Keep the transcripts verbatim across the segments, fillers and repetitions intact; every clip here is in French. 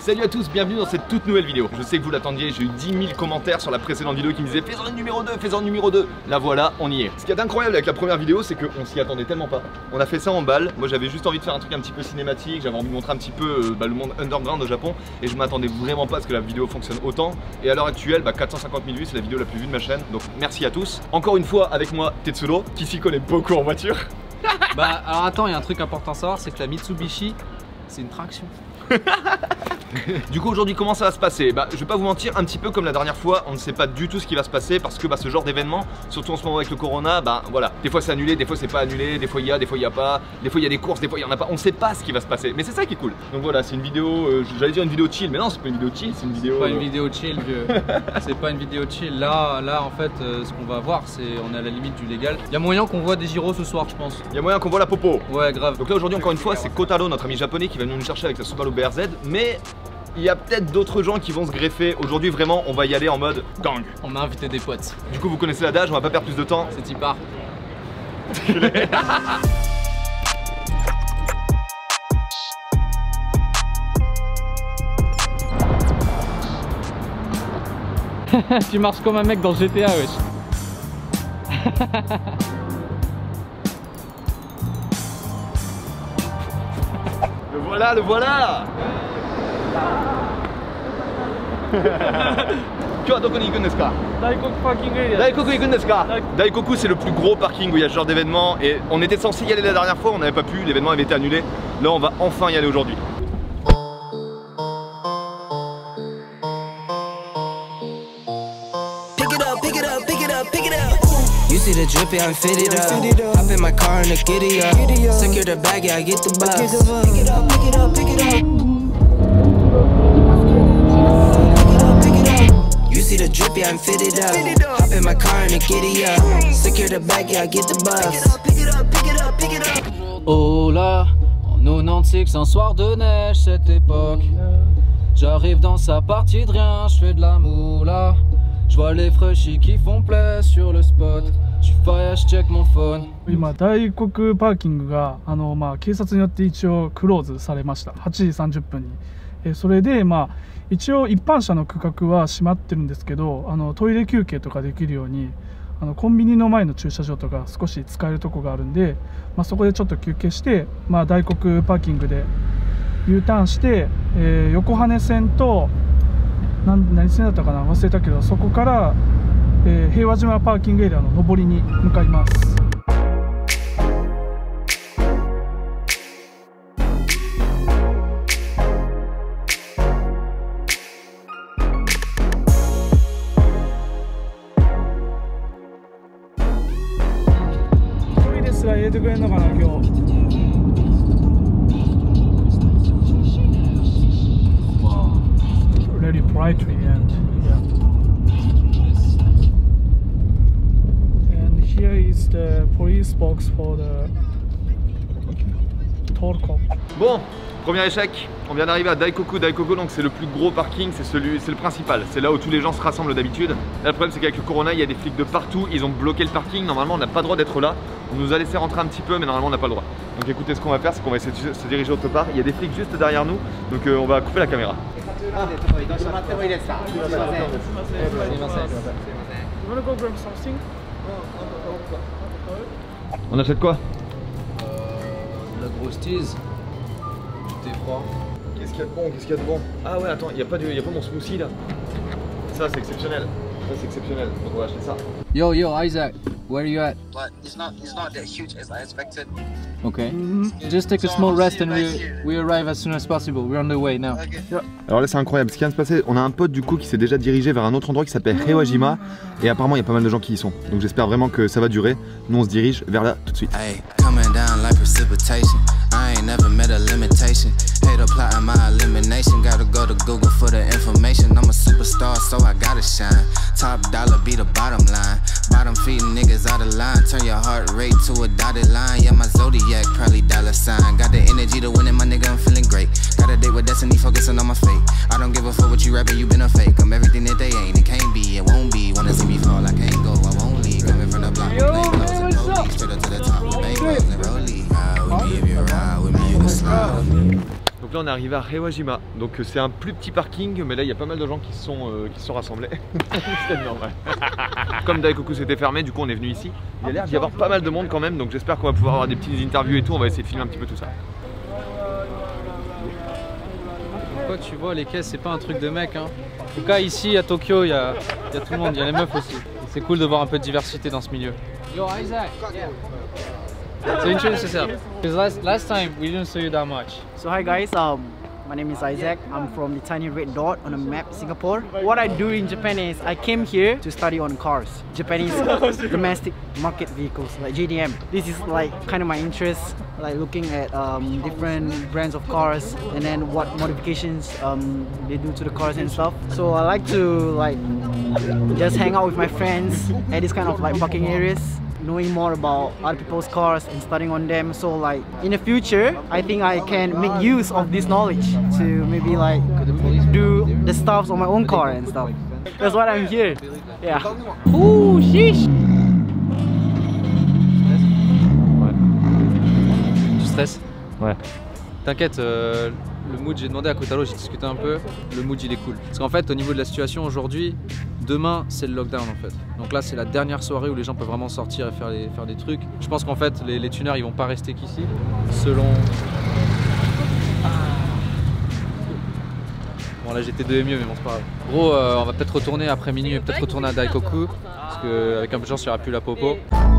Salut à tous, bienvenue dans cette toute nouvelle vidéo. Je sais que vous l'attendiez, j'ai eu dix mille commentaires sur la précédente vidéo qui me disaient fais-en une numéro deux, fais-en une numéro deux. La voilà, on y est. Ce qui est incroyable avec la première vidéo, c'est qu'on s'y attendait tellement pas. On a fait ça en balle. Moi j'avais juste envie de faire un truc un petit peu cinématique, j'avais envie de montrer un petit peu euh, bah, le monde underground au Japon. Et je m'attendais vraiment pas à ce que la vidéo fonctionne autant. Et à l'heure actuelle, bah, quatre cent cinquante mille vues, c'est la vidéo la plus vue de ma chaîne. Donc merci à tous. Encore une fois avec moi Tetsuro, qui s'y connaît beaucoup en voiture. Bah alors attends, il y a un truc important à savoir, c'est que la Mitsubishi, c'est une traction. Du coup aujourd'hui comment ça va se passer? Bah je vais pas vous mentir, un petit peu comme la dernière fois, on ne sait pas du tout ce qui va se passer parce que bah, ce genre d'événement, surtout en ce moment avec le corona, bah voilà, des fois c'est annulé, des fois c'est pas annulé, des fois il y a, des fois il y a pas, des fois il y a des courses, des fois il y en a pas, on sait pas ce qui va se passer, mais c'est ça qui est cool. Donc voilà, c'est une vidéo, euh, j'allais dire une vidéo chill, mais non c'est pas une vidéo chill, c'est une vidéo... C'est pas une vidéo chill vieux, c'est pas une vidéo chill, là, là en fait euh, ce qu'on va voir c'est, on est à la limite du légal. Il y a moyen qu'on voit des gyros ce soir je pense. Il y a moyen qu'on voit la popo. Ouais grave. Donc là aujourd'hui encore une fois c'est Kotaro, notre ami japonais qui va nous chercher avec sa Subaru B R Z, mais... il y a peut-être d'autres gens qui vont se greffer. Aujourd'hui vraiment on va y aller en mode gang. On a invité des potes. Du coup vous connaissez l'adage, on va pas perdre plus de temps. C'est y part. Tu marches comme un mec dans G T A wesh. Le voilà, le voilà. Daikoku c'est le plus gros parking où il y a ce genre d'événement et on était censé y aller la dernière fois, on n'avait pas pu, l'événement avait été annulé. Là on va enfin y aller aujourd'hui. You see the drippy, I'm fitted up. Hop in my car and the giddy up. Secure the bag, yeah, I get the bus. Pick it up, pick it up, pick it up. You see the drippy, I'm fitted up. Hop in my car and the giddy up. Secure the bag, yeah, I get the bus. Pick it up, pick it up, pick it up. Oh là, en quatre-vingt-seize, un soir de neige cette époque. J'arrive dans sa partie de rien, je fais de la moula. Je vois les freshis qui font play sur le spot. Je fire, je check mon phone. 今、大黒パーキングがあの、まあ、警察によって一応クローズされました。はちじさんじゅっぷんに。えそれで、まあ、一応一般車の区画は閉まってるんですけど、あのトイレ休憩とかできるようにあのコンビニの前の駐車場とか少し使えるとこがあるんで、まあ、そこでちょっと休憩して、まあ、大黒パーキングで U ターンして、えー、横羽線と 何, 何線だったかな忘れたけどそこから、えー、平和島パーキングエリアの上りに向かいます。一人ですら入れてくれんのかな今日。 Very brightly and yeah. And here is the police box for the toll call. Bon, premier échec, on vient d'arriver à Daikoku. Daikoku donc c'est le plus gros parking, c'est celui, c'est le principal. C'est là où tous les gens se rassemblent d'habitude. Là le problème c'est qu'avec le corona il y a des flics de partout, ils ont bloqué le parking. Normalement on n'a pas le droit d'être là. On nous a laissé rentrer un petit peu mais normalement on n'a pas le droit. Donc écoutez ce qu'on va faire, c'est qu'on va essayer de se diriger autre part. Il y a des flics juste derrière nous, donc euh, on va couper la caméra. Ah. On achète quoi? Euh, la grosse tease. Du thé froid. Qu'est-ce qu'il y a de bon? Qu'est-ce qu'il y a de bon? Ah ouais attends, il n'y a, pas de, y a pas mon smoothie là. Ça c'est exceptionnel. Ça c'est exceptionnel. Donc on va acheter ça. Yo yo Isaac, where are you at? But it's not it's not that huge as I expected. Okay. Mm-hmm. Just take a small rest and we, we arrive as soon as possible. We're on the way now. Okay. Yeah. Alors là c'est incroyable, ce qui vient de se passer, on a un pote du coup qui s'est déjà dirigé vers un autre endroit qui s'appelle Heiwajima et apparemment il y a pas mal de gens qui y sont. Donc j'espère vraiment que ça va durer. Nous on se dirige vers là tout de suite. Hey, coming down like precipitation. I ain't never met a limitation. Hate applying my elimination. Gotta go to Google for the information. I'm a superstar, so I gotta shine. Top dollar be the bottom line. Bottom feeding niggas out of line. Turn your heart rate to a dotted line. Yeah, my zodiac probably dollar sign. Got the energy to win it, my nigga, I'm feeling great. Got a date with destiny, focusing on my fate. I don't give a fuck what you rapping, you been a fake. I'm everything that they ain't, it can't be, it won't be. Wanna see me fall, I can't go, I won't leave. Coming from the block, Yo, with clothes and police. Straight up to the top with bangles and rollie. Ride with me if you ride with me, you can slide with me. Donc Donc là on est arrivé à Rewajima, donc c'est un plus petit parking, mais là il y a pas mal de gens qui se sont, euh, qui se sont rassemblés. C'est normal. Comme Daikoku s'était fermé, du coup on est venu ici. Il y a l'air d'y avoir pas mal de monde quand même, donc j'espère qu'on va pouvoir avoir des petites interviews et tout, on va essayer de filmer un petit peu tout ça. Pourquoi tu vois les caisses, c'est pas un truc de mec hein. En tout cas ici à Tokyo, il y a, y a tout le monde, il y a les meufs aussi. C'est cool de voir un peu de diversité dans ce milieu. Yo Isaac, yeah. So introduce yourself. Because last last time we didn't see you that much. So hi guys, um, my name is Isaac. I'm from the tiny red dot on the map, Singapore. What I do in Japan is I came here to study on cars, Japanese domestic market vehicles, like J D M. This is like kind of my interest, like looking at um, different brands of cars and then what modifications um, they do to the cars and stuff. So I like to like just hang out with my friends at this kind of like parking areas, knowing more about other people's cars and studying on them. So like in the future, I think I can make use of this knowledge to maybe like do the stuffs on my own car and stuff. That's why I'm here. Yeah. Ooh, sheesh. Tu stresses? Ouais. T'inquiète, euh, le mood, j'ai demandé à Kotaro, j'ai discuté un peu, le mood il est cool. Parce qu'en fait au niveau de la situation aujourd'hui, demain c'est le lockdown en fait. Donc là c'est la dernière soirée où les gens peuvent vraiment sortir et faire, les, faire des trucs. Je pense qu'en fait les, les tuners ils vont pas rester qu'ici. Selon... Ah. Bon là j'étais deux mieux mais bon c'est pas grave. Gros euh, on va peut-être retourner après minuit et peut-être retourner à Daikoku. Parce qu'avec un peu de chance il n'y aura plus la popo.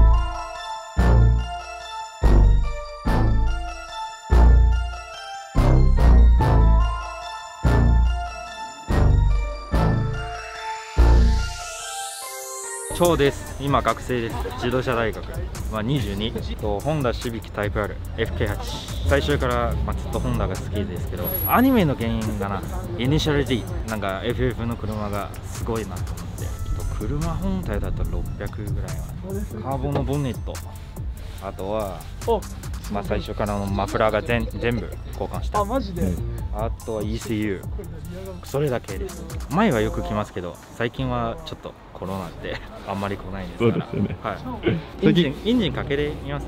そうです。今学生です。自動車大学、まあ、にじゅうにとホンダシビックタイプ アール エフケーはち 最初から、まあ、ずっとホンダが好きですけど、アニメの原因かな、イニシャル D なんか エフエフ の車がすごいなと思って、車本体だとろっぴゃくぐらいはカーボンのボンネット、あとはまあ最初からのマフラーが全全部交換した。あ、マジで？あとは イーシーユー、 それだけです。前はよく来ますけど、最近はちょっとコロナであんまり来ないですから。そうですよね。はい。エンジンエンジンかけれます？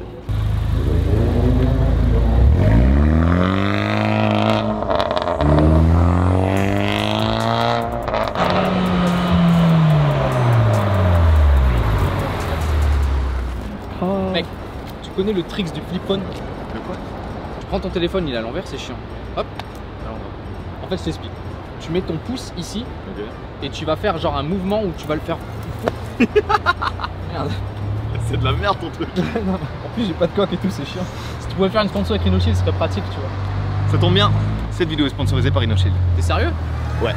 Mec, tu connais le trick du flip-phone? Le quoi? Tu prends ton téléphone, il est à l'envers, c'est chiant. Hop, à l'envers. En fait, je t'explique. Tu mets ton pouce ici, okay. Et tu vas faire genre un mouvement où tu vas le faire. Merde. C'est de la merde ton truc. Non, en plus, j'ai pas de coque et tout, c'est chiant. Si tu pouvais faire une sponsor avec Rhinoshield, ce serait pratique, tu vois. Ça tombe bien, cette vidéo est sponsorisée par Rhinoshield. T'es sérieux? Ouais.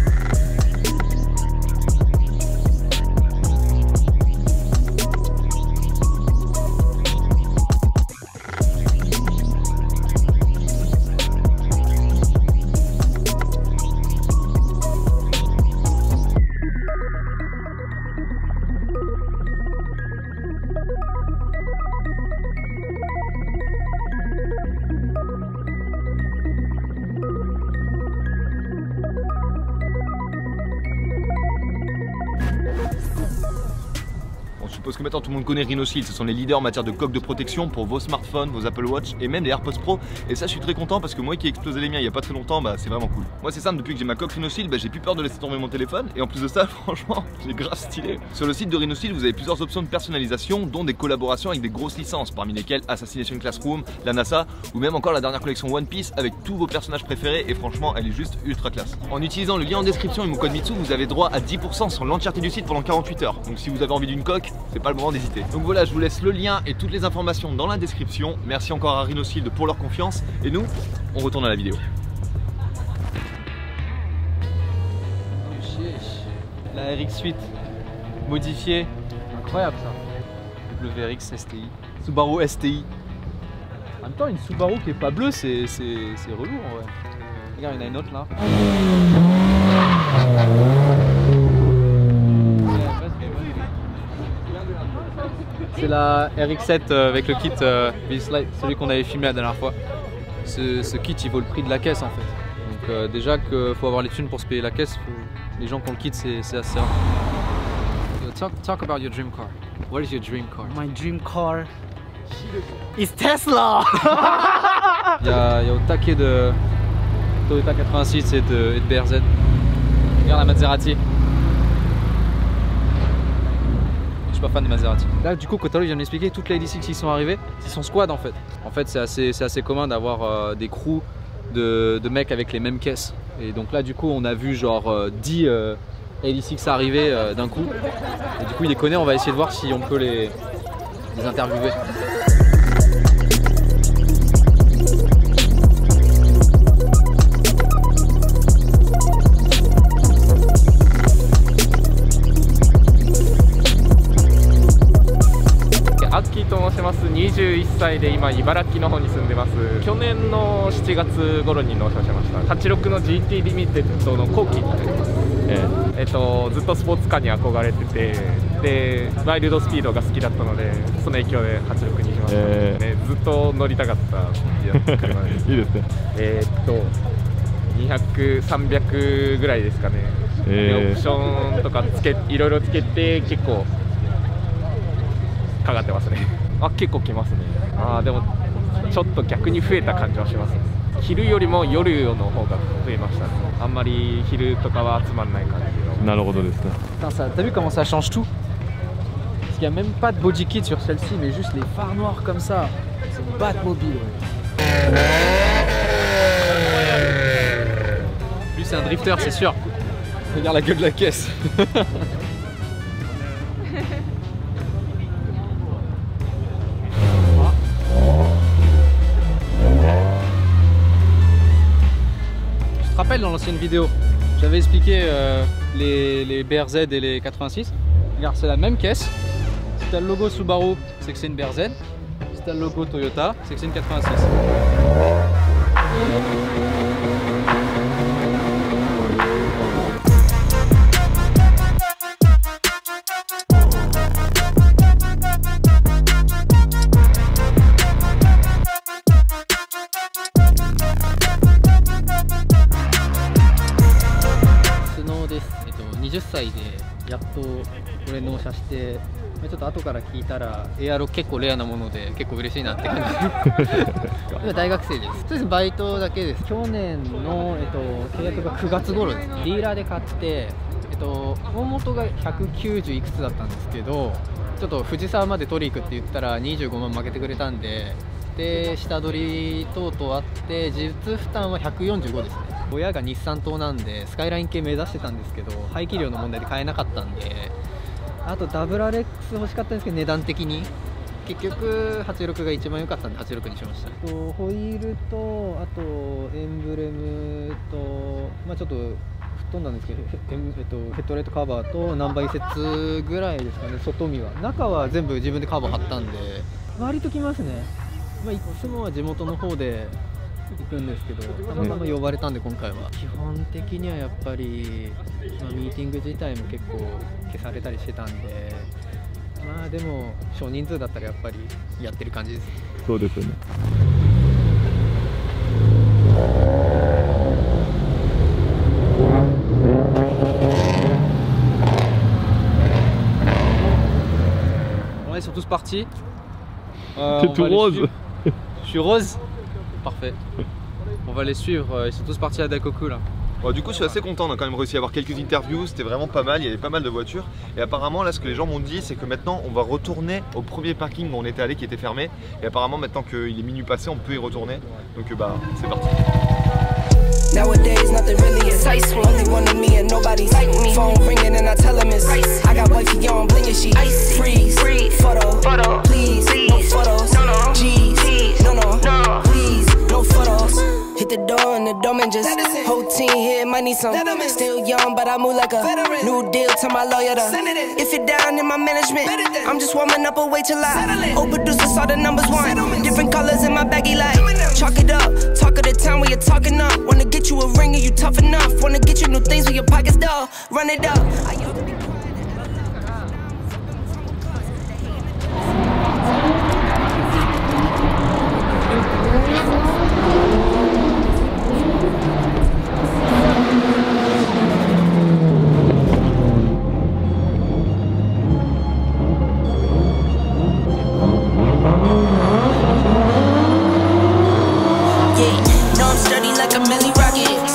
Je suppose que maintenant tout le monde connaît Rhinoshield, ce sont les leaders en matière de coque de protection pour vos smartphones, vos Apple Watch et même les AirPods Pro. Et ça je suis très content parce que moi qui ai explosé les miens il y a pas très longtemps, bah c'est vraiment cool. Moi c'est simple, depuis que j'ai ma coque Rhinoshield, bah, j'ai plus peur de laisser tomber mon téléphone. Et en plus de ça, franchement, j'ai grave stylé. Sur le site de Rhinoshield, vous avez plusieurs options de personnalisation, dont des collaborations avec des grosses licences, parmi lesquelles Assassination Classroom, la NASA ou même encore la dernière collection One Piece avec tous vos personnages préférés. Et franchement, elle est juste ultra classe. En utilisant le lien en description et mon code Mitsu, vous avez droit à dix pour cent sur l'entièreté du site pendant quarante-huit heures. Donc si vous avez envie d'une coque, c'est pas le moment d'hésiter. Donc voilà, je vous laisse le lien et toutes les informations dans la description. Merci encore à Rhinoshield pour leur confiance. Et nous, on retourne à la vidéo. La R X huit modifiée, incroyable ça. W R X S T I, Subaru S T I. En même temps, une Subaru qui est pas bleue, c'est relou en vrai. Regarde, il y en a une autre là. C'est la R X sept avec le kit euh, V-Slide, celui qu'on avait filmé la dernière fois. Ce, ce kit il vaut le prix de la caisse en fait. Donc euh, déjà qu'il faut avoir les thunes pour se payer la caisse, faut... les gens qui ont le kit c'est assez rare. Talk, talk about your dream car. What is your dream car? My dream car is Tesla. Il y, y a au taquet de, Toyota quatre-vingt-six et de, et de B R Z. Regarde la Maserati. Je suis pas fan de Maserati. Là du coup Kotaro vient m'expliquer toutes les L six qui sont arrivés, ils sont squad en fait. En fait c'est assez, assez commun d'avoir euh, des crews de, de mecs avec les mêmes caisses. Et donc là du coup on a vu genre euh, dix euh, L six arriver euh, d'un coup. Et du coup il les connaît, on va essayer de voir si on peut les, les interviewer. アッキーと申します。にじゅういっさいで今茨城の方に住んでます。去年のしちがつ頃に納車しました。はちじゅうろくの ジーティー リミテッドの後期になります。えーえっとずっとスポーツカーに憧れてて、でワイルドスピードが好きだったので、その影響ではちじゅうろくにしました。えーね、ずっと乗りたかった車です。いいですね。えーっとにひゃく、さんびゃくぐらいですかね。えー、オプションとかつけいろいろつけて結構かかってますね。あ、結構きますね。あーでもちょっと逆に増えた感じはしますね。昼よりも夜の方が増えましたね。あんまり昼とかは集まんない感じの。なるほどですね。 Putain, ça, t'as vu comment ça change tout? Parce qu'il n'y a même pas de body kit sur celle-ci, mais juste les phares noirs comme ça. C'est une Batmobile. Ouais. Lui c'est un drifter, c'est sûr. Regarde la gueule de la caisse. Tu te rappelles dans l'ancienne vidéo, j'avais expliqué euh, les, les B R Z et les quatre-vingt-six. Regarde, c'est la même caisse. Si t'as le logo Subaru, c'est que c'est une B R Z. Si t'as le logo Toyota, c'est que c'est une quatre-vingt-six.はたちでやっとこれ納車して、ちょっと後から聞いたらエアロ結構レアなもので結構嬉しいなって感じ今大学生です。とりあえずバイトだけです。去年の、えっと、契約がくがつ頃です。ディーラーで買って、えっと、大元がひゃくきゅうじゅういくつだったんですけど、ちょっと藤沢まで取り行くって言ったらにじゅうごまん負けてくれたんで、で下取り等々あって実負担はひゃくよんじゅうごですね。親が日産党なんでスカイライン系目指してたんですけど、排気量の問題で買えなかったんで、あと ダブリューアールエックス 欲しかったんですけど値段的に結局はちじゅうろくが一番良かったんではちじゅうろくにしました。ホイールとあとエンブレムと、まあ、ちょっと吹っ飛んだんですけど、えっと、ヘッドライトカバーとナンバー移設ぐらいですかね。外見は中は全部自分でカバー貼ったんで割ときますね。まあ、いつもは地元の方で行くんですけど、たまたま呼ばれたんで今回は。基本的にはやっぱり、まあ、ミーティング自体も結構消されたりしてたんで、まあでも少人数だったらやっぱりやってる感じです。 そうですよね。 Ils sont tous partis. Euh, T'es tout rose. Je suis rose. Parfait. On va les suivre. Ils sont tous partis à Dakoku là. Bon, du coup, je suis assez content. On a quand même réussi à avoir quelques interviews. C'était vraiment pas mal. Il y avait pas mal de voitures. Et apparemment, là, ce que les gens m'ont dit, c'est que maintenant, on va retourner au premier parking où on était allé, qui était fermé. Et apparemment, maintenant qu'il est minuit passé, on peut y retourner. Donc, bah, c'est parti. Nowadays, nothing really excites me. Only one of me and nobody's like me. Phone ringing and I tell him it's I got wifey on bling and she freeze. Photo, photo, please, no photos. No, no, G's, no, no, no, please, no photos. Hit the door and the doorman just whole team here might need some. Still young, but I move like a new deal to my lawyer. To, if you're down in my management, I'm just warming up, a wait till I old producer saw the numbers one. Different colors in my baggy light. Chalk it up, talk of the town where you're talking up. Wanna get you a ring and you tough enough. Wanna get you new things with your pockets dull. Run it up. Yeah, know I'm sturdy like a milli rocket.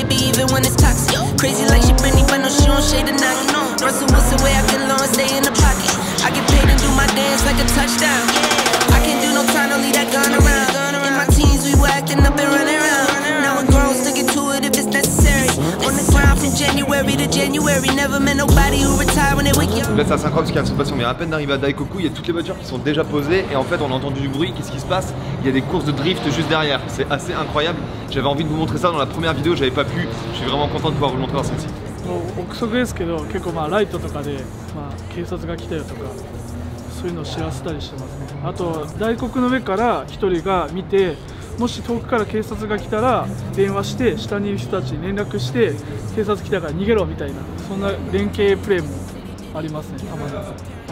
baby, even when it's toxic. Crazy like she Britney, but no, she don't shade the knock. Russell Wilson, way I get low and stay in the pocket. I get paid and do my dance like a touchdown. I can't do no time to leave that gun around. In my teens, we were acting up and running around. Now we're grown, sticking to it if it's necessary. On the ground from January to January. Never met nobody who retired when they wake up. Là, c'est assez incroyable ce qu'il vient de se passer. On vient à peine d'arriver à Daikoku. Il y a toutes les voitures qui sont déjà posées. Et en fait, on a entendu du bruit. Qu'est-ce qui se passe? Il y a des courses de drift juste derrière. C'est assez incroyable. J'avais envie de vous montrer ça dans la première vidéo. J'avais pas pu. Je suis vraiment content de pouvoir vous le montrer dans celle-ci. 憶測ですけど、結構まあライトとかで、まあ、警察が来たよとかそういうのを知らせたりしてますね。あと大黒の上からひとりが見て、もし遠くから警察が来たら電話して下にいる人たちに連絡して警察来たから逃げろみたいな、そんな連携プレーもありますね、たまに。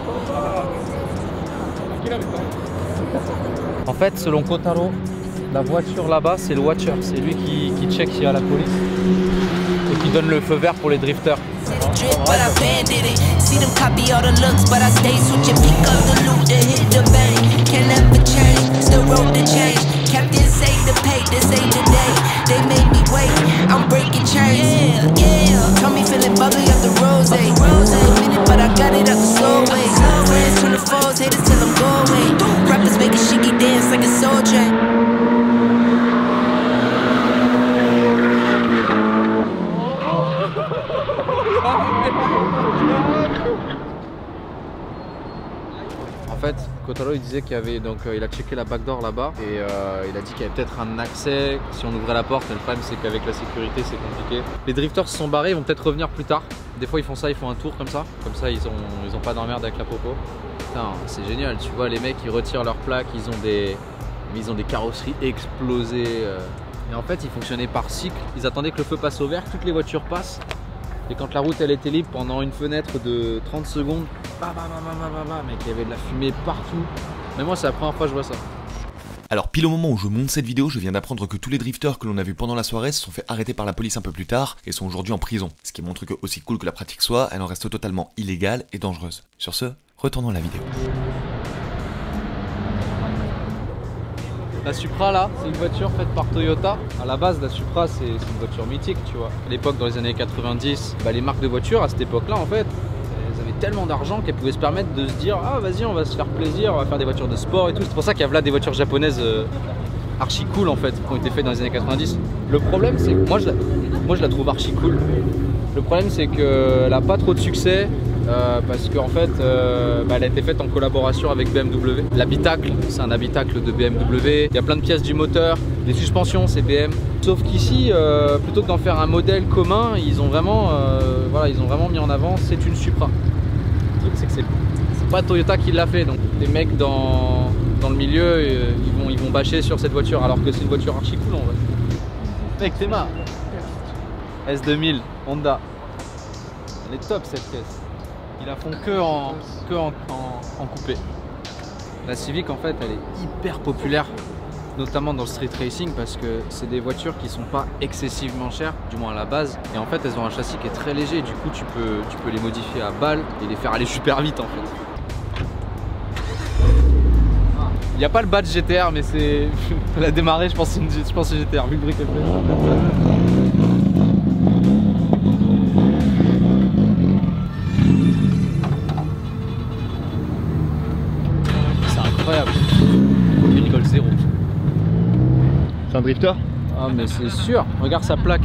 En fait, selon Kotaro, la voiture là-bas, c'est le watcher. C'est lui qui, qui check s'il y a la police et qui donne le feu vert pour les drifters. En fait, Kotaro il disait qu'il y avait donc euh, il a checké la backdoor là-bas et euh, il a dit qu'il y avait peut-être un accès si on ouvrait la porte. Mais le problème c'est qu'avec la sécurité c'est compliqué. Les drifters se sont barrés, ils vont peut-être revenir plus tard. Des fois ils font ça, ils font un tour comme ça, comme ça ils ont ils ont pas d'emmerde avec la popo. Putain, c'est génial. Tu vois les mecs ils retirent leurs plaques, ils ont des ils ont des carrosseries explosées. Euh, et en fait ils fonctionnaient par cycle. Ils attendaient que le feu passe au vert, toutes les voitures passent. Et quand la route elle était libre pendant une fenêtre de trente secondes, bah bah bah bah bah bah, mec, il y avait de la fumée partout. Mais moi c'est la première fois que je vois ça. Alors pile au moment où je monte cette vidéo, je viens d'apprendre que tous les drifters que l'on a vus pendant la soirée se sont fait arrêter par la police un peu plus tard et sont aujourd'hui en prison. Ce qui montre que aussi cool que la pratique soit, elle en reste totalement illégale et dangereuse. Sur ce, retournons à la vidéo. La Supra là, c'est une voiture faite par Toyota. À la base, la Supra c'est une voiture mythique, tu vois. À l'époque, dans les années quatre-vingt-dix, bah, les marques de voitures à cette époque-là, en fait, elles avaient tellement d'argent qu'elles pouvaient se permettre de se dire ah vas-y, on va se faire plaisir, on va faire des voitures de sport et tout. C'est pour ça qu'il y a là des voitures japonaises euh, archi cool en fait, qui ont été faites dans les années quatre-vingt-dix. Le problème, c'est que moi je, la, moi je la trouve archi cool. Le problème, c'est qu'elle n'a pas trop de succès. Euh, parce qu'en fait, euh, bah, elle a été faite en collaboration avec B M W. L'habitacle, c'est un habitacle de B M W. Il y a plein de pièces du moteur. Les suspensions, c'est B M. Sauf qu'ici, euh, plutôt que d'en faire un modèle commun, ils ont vraiment, euh, voilà, ils ont vraiment mis en avant, c'est une Supra. Le truc, c'est que c'est pas Toyota qui l'a fait. Donc les mecs dans, dans le milieu, euh, ils, vont, ils vont bâcher sur cette voiture, alors que c'est une voiture archi cool en vrai. Mec, t'es marre. S deux mille, Honda. Elle est top cette caisse. Ils la font que en, que en, en, en coupé. La Civic en fait elle est hyper populaire, notamment dans le street racing parce que c'est des voitures qui sont pas excessivement chères, du moins à la base. Et en fait elles ont un châssis qui est très léger, du coup tu peux, tu peux les modifier à balle et les faire aller super vite en fait. Il n'y a pas le badge G T R mais c'est... Elle a démarré, je pense que c'est G T R vu le briquet. Incroyable, il rigole zéro. C'est un drifter? Ah mais c'est sûr, regarde sa plaque.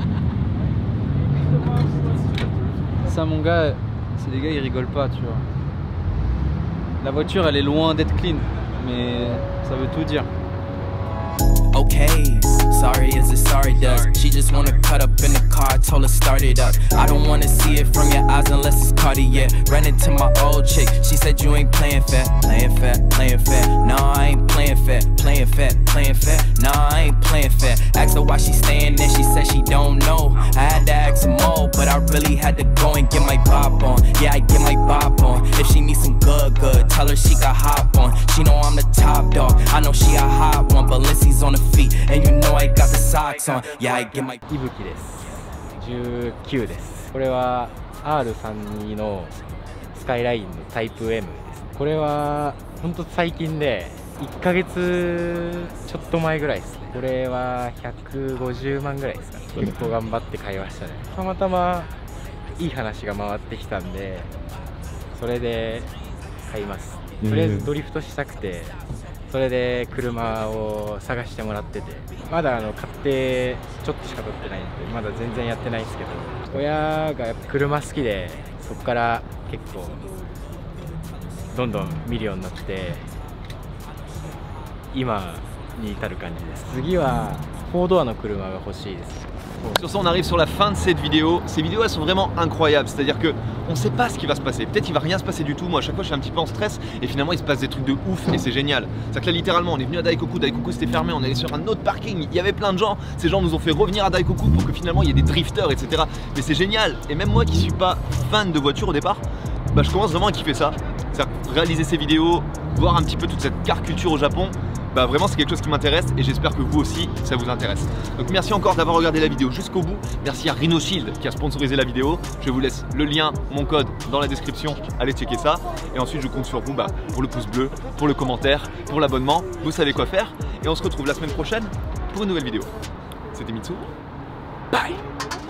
Ça mon gars, c'est des gars ils rigolent pas tu vois. La voiture elle est loin d'être clean, mais ça veut tout dire. Okay, sorry is a sorry does. She just wanna cut up in the car, told her start it up. I don't wanna see it from your eyes unless it's Cartier. Ran into my old chick, she said you ain't playing fair, playing fair, playing fair. Nah, I ain't playing fair, playing fair, playing fair. Nah, I ain't playing fair. Asked her why she staying there, she said she don't know. I had to ask some more, but I really had to go and get my bop on. Yeah, I get my bop on. If she needs some good, good, tell her she got hop on. She know I'm the top dog, I know she a hot one, but Lindsay's on the feet, and you know I got the socks on. Yeah, I get my いぶきです。じゅうきゅうです。これは アールさんじゅうに のスカイラインのタイプ エム です。これは本当最近でいっかげつちょっと前ぐらいですね。これはひゃくごじゅうまんぐらいですかね。 ですかね。 結構頑張って買いましたね。たまたまいい話が回ってきたんで、それで買います。とりあえずドリフトしたくて、それで車を探してもらってて、まだあの買ってちょっとしか乗ってないんで、まだ全然やってないんですけど、親がやっぱ車好きで、そこから結構どんどん見るようになって、今に至る感じです。次はフォードアの車が欲しいです。 Sur ça, on arrive sur la fin de cette vidéo. Ces vidéos, elles sont vraiment incroyables. C'est-à-dire que on sait pas ce qui va se passer. Peut-être qu'il va rien se passer du tout. Moi, à chaque fois, je suis un petit peu en stress. Et finalement, il se passe des trucs de ouf. Et c'est génial. C'est-à-dire que là, littéralement, on est venu à Daikoku. Daikoku, c'était fermé. On est allé sur un autre parking. Il y avait plein de gens. Ces gens nous ont fait revenir à Daikoku pour que finalement, il y ait des drifters, et cetera. Mais c'est génial. Et même moi, qui suis pas fan de voiture au départ, bah, je commence vraiment à kiffer ça. C'est-à-dire réaliser ces vidéos, voir un petit peu toute cette car culture au Japon. Bah vraiment c'est quelque chose qui m'intéresse et j'espère que vous aussi ça vous intéresse. Donc merci encore d'avoir regardé la vidéo jusqu'au bout. Merci à Rhino Shield qui a sponsorisé la vidéo. Je vous laisse le lien, mon code dans la description. Allez checker ça. Et ensuite je compte sur vous bah, pour le pouce bleu, pour le commentaire, pour l'abonnement. Vous savez quoi faire. Et on se retrouve la semaine prochaine pour une nouvelle vidéo. C'était Mitsu. Bye.